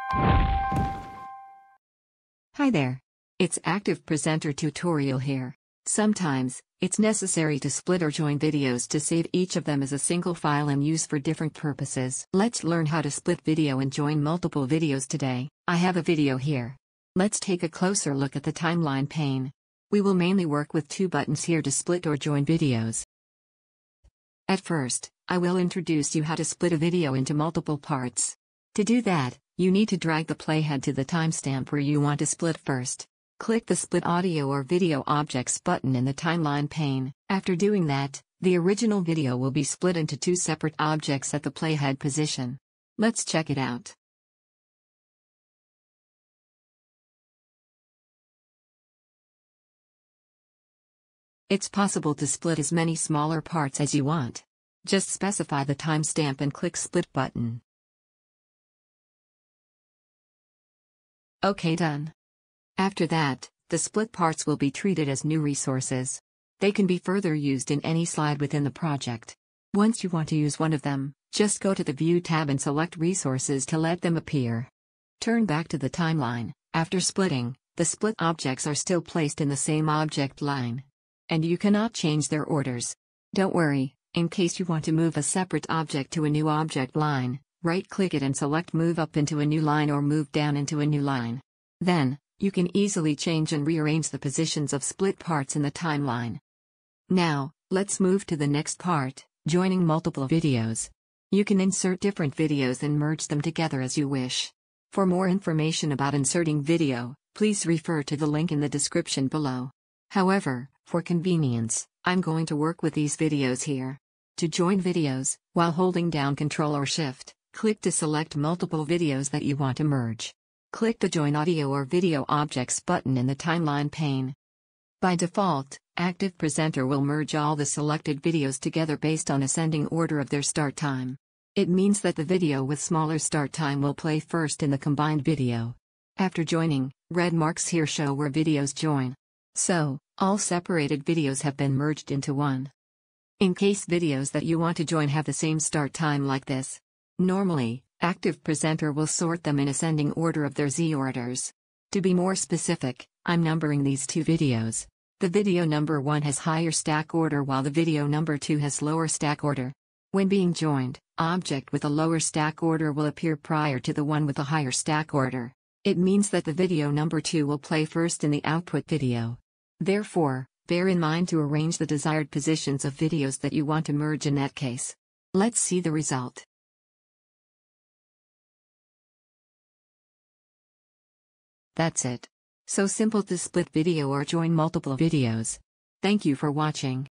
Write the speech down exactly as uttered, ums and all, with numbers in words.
Hi there. It's ActivePresenter tutorial here. Sometimes, it's necessary to split or join videos to save each of them as a single file and use for different purposes. Let's learn how to split video and join multiple videos today. I have a video here. Let's take a closer look at the timeline pane. We will mainly work with two buttons here to split or join videos. At first, I will introduce you how to split a video into multiple parts. To do that, you need to drag the playhead to the timestamp where you want to split first. Click the Split Audio or Video Objects button in the timeline pane. After doing that, the original video will be split into two separate objects at the playhead position. Let's check it out. It's possible to split as many smaller parts as you want. Just specify the timestamp and click Split button. OK, done. After that, the split parts will be treated as new resources. They can be further used in any slide within the project. Once you want to use one of them, just go to the View tab and select Resources to let them appear. Turn back to the timeline. After splitting, the split objects are still placed in the same object line. And you cannot change their orders. Don't worry, in case you want to move a separate object to a new object line, right-click it and select Move Up into a new line or Move Down into a new line. Then, you can easily change and rearrange the positions of split parts in the timeline. Now, let's move to the next part, joining multiple videos. You can insert different videos and merge them together as you wish. For more information about inserting video, please refer to the link in the description below. However, for convenience, I'm going to work with these videos here. To join videos, while holding down Control or Shift, click to select multiple videos that you want to merge. Click the Join Audio or Video Objects button in the timeline pane. By default, ActivePresenter will merge all the selected videos together based on ascending order of their start time. It means that the video with smaller start time will play first in the combined video. After joining, red marks here show where videos join. So, all separated videos have been merged into one. In case videos that you want to join have the same start time like this, normally, ActivePresenter will sort them in ascending order of their Z orders. To be more specific, I'm numbering these two videos. The video number one has higher stack order while the video number two has lower stack order. When being joined, object with a lower stack order will appear prior to the one with a higher stack order. It means that the video number two will play first in the output video. Therefore, bear in mind to arrange the desired positions of videos that you want to merge in that case. Let's see the result. That's it. So simple to split video or join multiple videos. Thank you for watching.